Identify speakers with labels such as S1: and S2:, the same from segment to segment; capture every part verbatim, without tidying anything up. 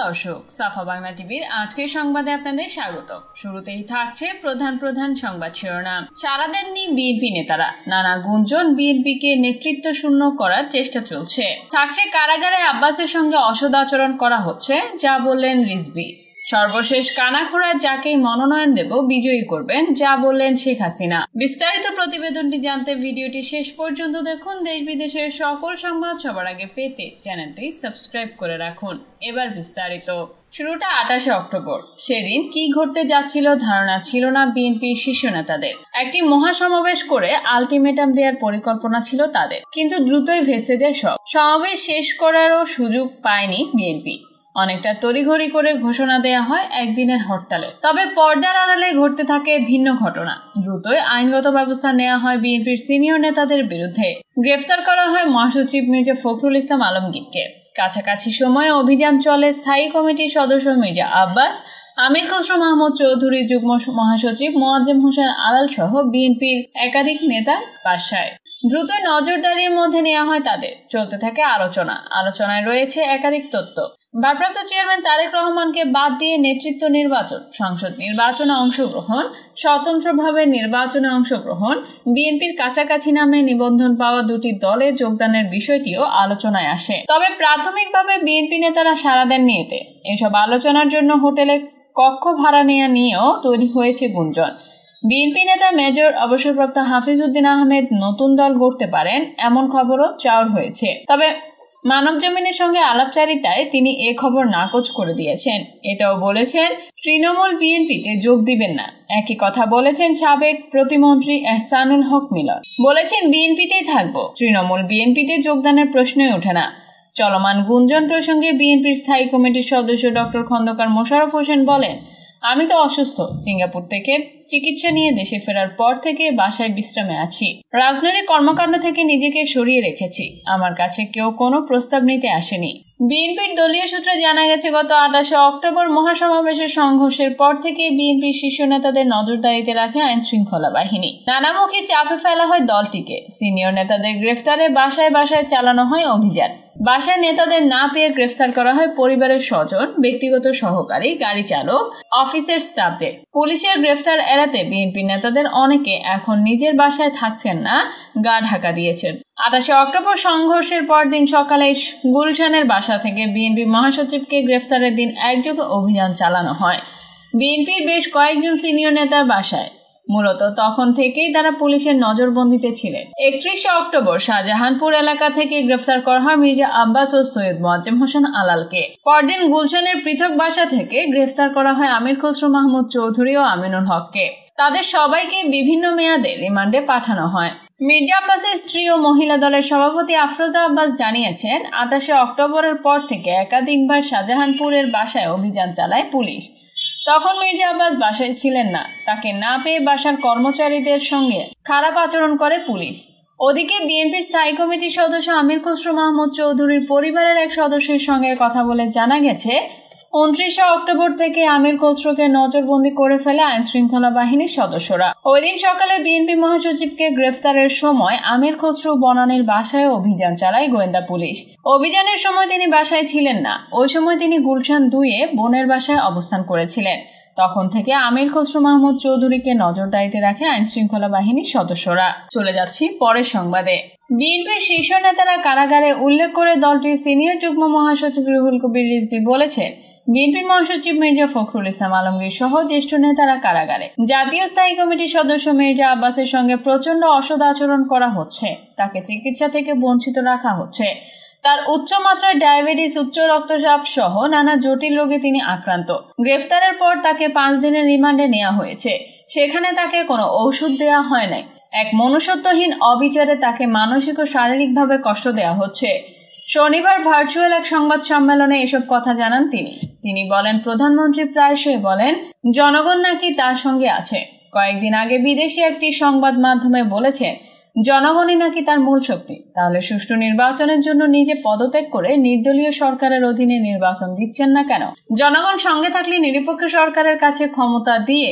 S1: দর্শক, সাফা বাংলা টিভির আজকের সংবাদে আপনাদের স্বাগত। শুরুতেই থাকছে প্রধান প্রধান সংবাদ শিরোনাম। সাড়া দেননি বিএনপি নেতারা, নানা গুঞ্জন, বিএনপিকে নেতৃত্ব শূন্য করার চেষ্টা চলছে। থাকছে কারাগারে আব্বাসের সঙ্গে অসৎ আচরণ করা হচ্ছে, যা বললেন রিজভী। সর্বশেষ কানাখোড়া যাকেই মনোনয়ন দেব বিজয়ী করবেন, যা বললেন শেখ হাসিনা। বিস্তারিত প্রতিবেদনটি জানতে ভিডিওটি শেষ পর্যন্ত দেখুন। দেশ বিদেশের সকল সংবাদ সবার আগে পেতে চ্যানেলটি সাবস্ক্রাইব করে রাখুন। এবার বিস্তারিত। শুরুটা আঠাশে অক্টোবর। সেদিন কি ঘটতে যাচ্ছিল ধারণা ছিল না বিএনপির শীর্ষ নেতাদের। একটি মহাসমাবেশ করে আলটিমেটাম দেওয়ার পরিকল্পনা ছিল তাদের, কিন্তু দ্রুতই ভেস্তে যায় সব। সমাবেশ শেষ করারও সুযোগ পায়নি বিএনপি। অনেকটা তড়িঘড়ি করে ঘোষণা দেয়া হয় একদিনের হরতালে। তবে পর্দার আড়ালে ঘটতে থাকে ভিন্ন ঘটনা। দ্রুতই আইনগত ব্যবস্থা নেওয়া হয় বিএনপির সিনিয়র নেতাদের বিরুদ্ধে। গ্রেফতার করা হয় মহাসচিব মির্জা ফখরুল ইসলাম আলমগীরকে। কাছাকাছি সময়ে অভিযান চলে স্থায়ী কমিটির সদস্য মির্জা আব্বাস, আমির খসরু মাহমুদ চৌধুরী, যুগ্ম মহাসচিব মোয়াজ্জেম হোসেন আলাল সহ বিএনপির একাধিক নেতার বাসায়। দ্রুত নজরদারির মধ্যে নেওয়া হয় তাদের। চলতে থাকে আলোচনা। আলোচনায় রয়েছে একাধিক তথ্য। ভারপ্রাপ্ত চেয়ারম্যান তারেক রহমানকে বাদ দিয়ে নেতৃত্ব নির্বাচন, সংসদ নির্বাচনে অংশগ্রহণ, স্বতন্ত্রভাবে নির্বাচনে অংশগ্রহণ, বিএনপির কাছাকাছি নামে নিবন্ধন পাওয়া দুটি দলে যোগদানের বিষয়টিও আলোচনায় আসে। তবে প্রাথমিকভাবে বিএনপি নেতারা সাড়া দেননি এতে। এসব আলোচনার জন্য হোটেলে কক্ষ ভাড়া নেওয়া নিয়েও তৈরি হয়েছে গুঞ্জন। বিএনপি নেতা মেজর অবসরপ্রাপ্ত হাফিজউদ্দিন আহমেদ নতুন দল গড়তে পারেন, এমন খবরও চাউর হয়েছে। তবে মানব জমিনের সঙ্গে আলাপচারিতায় তিনি এ খবর নাকচ করে দিয়েছেন। এটাও বলেছেন তৃণমূল বিএনপিতে যোগ দিবেন না। একই কথা বলেছেন সাবেক প্রতিমন্ত্রী এহসানুল হক মিলন। বলেছেন বিএনপিতেই থাকবো, তৃণমূল বিএনপিতে যোগদানের প্রশ্নই ওঠে না। চলমান গুঞ্জন প্রসঙ্গে বিএনপির স্থায়ী কমিটির সদস্য ডক্টর খন্দকার মোশাররফ হোসেন বলেন, আমি তো অসুস্থ। সিঙ্গাপুর থেকে চিকিৎসা নিয়ে দেশে ফেরার পর থেকে বাসায় বিশ্রামে আছি। রাজনৈতিক কর্মকাণ্ড থেকে নিজেকে সরিয়ে রেখেছি। আমার কাছে কেউ কোনো প্রস্তাব নিতে আসেনি। বিএনপির দলীয় সূত্রে জানা গেছে, গত আঠাশে অক্টোবর মহাসমাবেশের সংঘর্ষের পর থেকে বিএনপির শীর্ষ নেতাদের নজরদারিতে রাখে আইন শৃঙ্খলা বাহিনী। নানামুখী চাপে ফেলা হয় দলটিকে। সিনিয়র নেতাদের গ্রেফতারে বাসায় বাসায় চালানো হয় অভিযান। বাসায় নেতাদের না পেয়ে গ্রেফতার করা হয় পরিবারের স্বজন, ব্যক্তিগত সহকারী, গাড়ি চালক, অফিসের স্টাফদের। পুলিশের গ্রেফতার এড়াতে বিএনপি নেতাদের অনেকে এখন নিজের বাসায় থাকছেন না, গা ঢাকা দিয়েছেন। আঠাশে অক্টোবর সংঘর্ষের পর দিন সকালে গুলশানের বাসা থেকে বিএনপি মহাসচিবকে গ্রেফতারের দিন একযোগে অভিযান চালানো হয় বিএনপির বেশ কয়েকজন সিনিয়র নেতার বাসায়। মূলত তখন থেকেই তারা পুলিশের নজরবন্দিতে ছিলেন। একত্রিশে অক্টোবর শাহজাহানপুর এলাকা থেকে গ্রেফতার করা হয় মির্জা আব্বাস ও সৈয়দ মোয়াজ্জেম হোসেন আলালকে। পরদিন গুলশানের পৃথক বাসা থেকে গ্রেফতার করা হয় আমির খসরু মাহমুদ চৌধুরী ও আমিনুল হককে। তাদের সবাইকে বিভিন্ন মেয়াদে রিমান্ডে পাঠানো হয়। মির্জা আব্বাসের স্ত্রী ও মহিলা দলের সভাপতি আফরোজা আব্বাস জানিয়েছেন, আঠাশে অক্টোবরের পর থেকে একাধিকবার শাহজাহানপুরের বাসায় অভিযান চালায় পুলিশ। তখন মির্জা আব্বাস বাসায় ছিলেন না। তাকে না পেয়ে বাসার কর্মচারীদের সঙ্গে খারাপ আচরণ করে পুলিশ। ওদিকে বিএনপির স্থায়ী কমিটির সদস্য আমির খসরু মাহমুদ চৌধুরীর পরিবারের এক সদস্যের সঙ্গে কথা বলে জানা গেছে, উনত্রিশে অক্টোবর থেকে আমির খসরুকে নজরবন্দি করে ফেলে আইন শৃঙ্খলা বাহিনীর সদস্যরা। ওই দিন সকালে বিএনপি মহাসচিবকে গ্রেফতারের সময় আমির খসরু বনানীর বাসায় অভিযান চালায় গোয়েন্দা পুলিশ। অভিযানের সময় তিনি বাসায় ছিলেন না। ওই সময় তিনি গুলশান দুইয়ে বোনের বাসায় অবস্থান করেছিলেন। তখন থেকে আমির খসরু মাহমুদ চৌধুরীকে নজরদারিতে রাখে আইন শৃঙ্খলা বাহিনীর সদস্যরা। চলে যাচ্ছি পরের সংবাদে। বিএনপির শীর্ষ নেতারা কারাগারে উল্লেখ করে দলটির সিনিয়র যুগ্ম মহাসচিব রুহুল কবির রিজভী বলেছেন, বিএনপির মহাসচিব মির্জা ফখরুল ইসলাম আলমগীর সহ জ্যেষ্ঠ নেতারা কারাগারে। জাতীয় স্থায়ী কমিটির সদস্য মির্জা আব্বাসের সঙ্গে প্রচন্ড অসৎ আচরণ করা হচ্ছে। তাকে চিকিৎসা থেকে বঞ্চিত রাখা হচ্ছে। তার উচ্চমাত্রার ডায়াবেটিস, উচ্চ রক্তচাপ সহ নানা জটিল রোগে তিনি আক্রান্ত। গ্রেফতারের পর তাকে পাঁচ দিনের রিমান্ডে নেওয়া হয়েছে। সেখানে তাকে কোনো ঔষধ দেওয়া হয় নাই। এক মনুষ্যত্বহীন অবিচারে তাকে মানসিক ও শারীরিকভাবে কষ্ট দেওয়া হচ্ছে। শনিবার ভার্চুয়াল এক সংবাদ সম্মেলনে এসব কথা জানান তিনি। তিনি বলেন, প্রধানমন্ত্রী প্রায়শই বলেন জনগণ নাকি তার সঙ্গে আছে। কয়েকদিন আগে বিদেশি একটি সংবাদ মাধ্যমে বলেছেন, জনগণই নাকি তার মূল শক্তি। তাহলে সুষ্ঠু নির্বাচনের জন্য নিজে পদত্যাগ করে নির্দলীয় সরকারের অধীনে নির্বাচন দিচ্ছেন না কেন? জনগণ সঙ্গে থাকলে নিরপেক্ষ সরকারের কাছে ক্ষমতা দিয়ে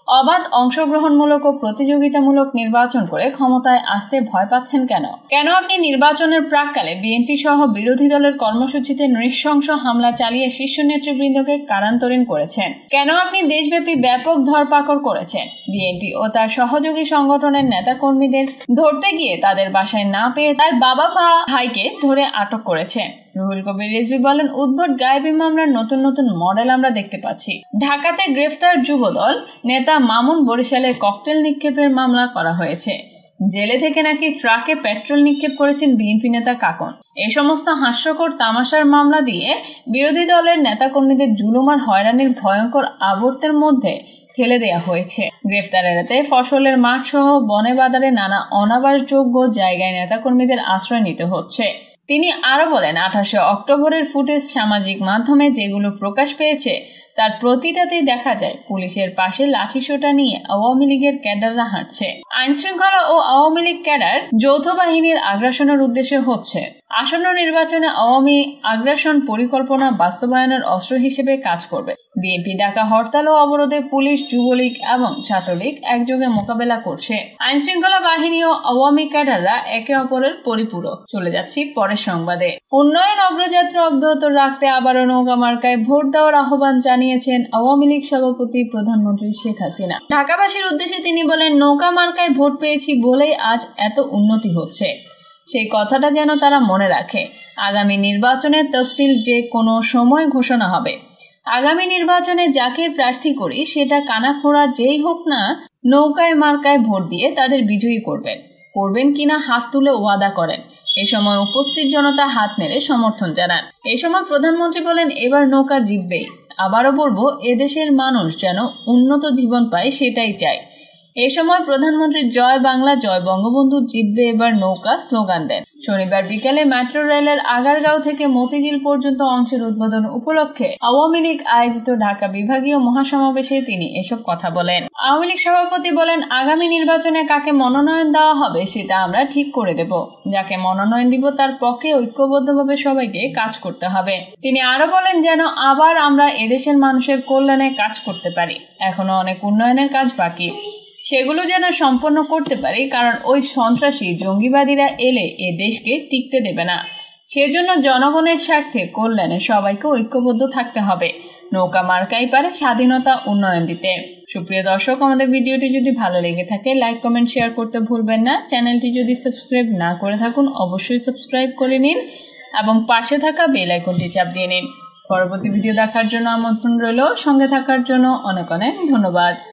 S1: অবাধ, অংশগ্রহণমূলক ও প্রতিযোগিতামূলক নির্বাচন করে ক্ষমতায় আসতে ভয় পাচ্ছেন কেন? কেন আপনি নির্বাচনের প্রাককালে বিএনপি সহ বিরোধী দলের কর্মসূচিতে নৃশংস হামলা চালিয়ে শীর্ষ নেতৃবৃন্দকে কারান্তরীণ করেছেন? কেন আপনি দেশব্যাপী ব্যাপক ধরপাকড় করেছেন? বিএনপি ও তার সহযোগী সংগঠনের নেতাকর্মীদের ধরতে গিয়ে তাদের বাসায় না পেয়ে তার বাবা ভাইকে ধরে আটক করেছেন। রুহুল কবির রিজভী বলেন, উদ্ভট গায়েবী মামলার নতুন নতুন মডেল আমরা দেখতে পাচ্ছি। ঢাকাতে গ্রেফতার যুবদল নেতা মামুন বরিশালে ককটেল নিক্ষেপের মামলা করা হয়েছে। জেলে থেকে নাকি ট্রাকে পেট্রোল নিক্ষেপ করেছেন বিএনপি নেতা কাকন। এই সমস্ত হাস্যকর তামাশার মামলা দিয়ে বিরোধী দলের নেতাকর্মীদের জুলুম আর হয়রানির ভয়ঙ্কর আবর্তের মধ্যে ঠেলে দেয়া হয়েছে। গ্রেফতার এড়াতে ফসলের মাঠ সহ বনে বাজারে নানা অনাবাসযোগ্য জায়গায় নেতাকর্মীদের আশ্রয় নিতে হচ্ছে। তিনি আরো বলেন, আঠাশে অক্টোবরের ফুটেজ সামাজিক মাধ্যমে যেগুলো প্রকাশ পেয়েছে তার প্রতিটাতেই দেখা যায় পুলিশের পাশে লাঠিসোঁটা নিয়ে আওয়ামী লীগের ক্যাডাররা হাঁটছে। আইন শৃঙ্খলা ও আওয়ামী লীগ ক্যাডার যৌথ বাহিনীর আগ্রাসনের উদ্দেশ্যে হচ্ছে। আসন্ন নির্বাচনে আওয়ামী আগ্রাসন পরিকল্পনা বাস্তবায়নের অস্ত্র হিসেবে কাজ করবে। বিএনপি ডাকা হরতাল ও অবরোধে পুলিশ, যুবলীগ এবং ছাত্রলীগ একযোগে মোকাবেলা করছে। আইন শৃঙ্খলা বাহিনী ও আওয়ামী ক্যাডাররা একে অপরের পরিপূরক। চলে যাচ্ছি পরের সংবাদে। উন্নয়ন অগ্রযাত্রা অব্যাহত রাখতে আবারও নৌকা মার্কায় ভোট দেওয়ার আহ্বান জানিয়েছেন আওয়ামী লীগ সভাপতি প্রধানমন্ত্রী শেখ হাসিনা। ঢাকাবাসীর উদ্দেশ্যে তিনি বলেন, নৌকা মার্কায় ভোট পেয়েছি বলেই আজ এত উন্নতি হচ্ছে। সেই কথাটা যেন তারা মনে রাখে। আগামী নির্বাচনের তফসিল যে কোনো সময় ঘোষণা হবে। আগামী নির্বাচনে যাকে প্রার্থী করি সেটা কানাখোড়া যেই হোক না, নৌকায় মার্কায় ভোট দিয়ে তাদের বিজয়ী করবেন। করবেন কিনা হাত তুলে ওয়াদা করেন। এ সময় উপস্থিত জনতা হাত নেড়ে সমর্থন জানান। এই সময় প্রধানমন্ত্রী বলেন, এবার নৌকা জিতবেই। আবারও বলবো, এদেশের মানুষ যেন উন্নত জীবন পায় সেটাই চায়। এ সময় প্রধানমন্ত্রী জয় বাংলা, জয় বঙ্গবন্ধু, জিতবে এবার নৌকা স্লোগান দেন। শনিবার বিকেলে মেট্রো রেলের আগারগাঁও থেকে মতিঝিল পর্যন্ত অংশের উদ্বোধন উপলক্ষে আওয়ামী লীগ আয়োজিত ঢাকা বিভাগীয় মহাসমাবেশে তিনি এসব কথা বলেন। আওয়ামী লীগ সভাপতি বলেন, আগামী নির্বাচনে কাকে মনোনয়ন দেওয়া হবে সেটা আমরা ঠিক করে দেব। যাকে মনোনয়ন দিব তার পক্ষে ঐক্যবদ্ধভাবে সবাইকে কাজ করতে হবে। তিনি আরো বলেন, যেন আবার আমরা এদেশের মানুষের কল্যাণে কাজ করতে পারি। এখনো অনেক উন্নয়নের কাজ বাকি, সেগুলো যেন সম্পন্ন করতে পারি, কারণ ওই সন্ত্রাসী জঙ্গিবাদীরা এলে এ দেশকে টিকতে দেবে না। সেজন্য জনগণের স্বার্থে কল্যাণে সবাইকে ঐক্যবদ্ধ থাকতে হবে। নৌকা মার্কাই পারে স্বাধীনতা উন্নয়ন দিতে। সুপ্রিয় দর্শক, আমাদের ভিডিওটি যদি ভালো লেগে থাকে লাইক, কমেন্ট, শেয়ার করতে ভুলবেন না। চ্যানেলটি যদি সাবস্ক্রাইব না করে থাকুন অবশ্যই সাবস্ক্রাইব করে নিন এবং পাশে থাকা বেল আইকনটি চাপ দিয়ে নিন। পরবর্তী ভিডিও দেখার জন্য আমন্ত্রণ রইল। সঙ্গে থাকার জন্য অনেক অনেক ধন্যবাদ।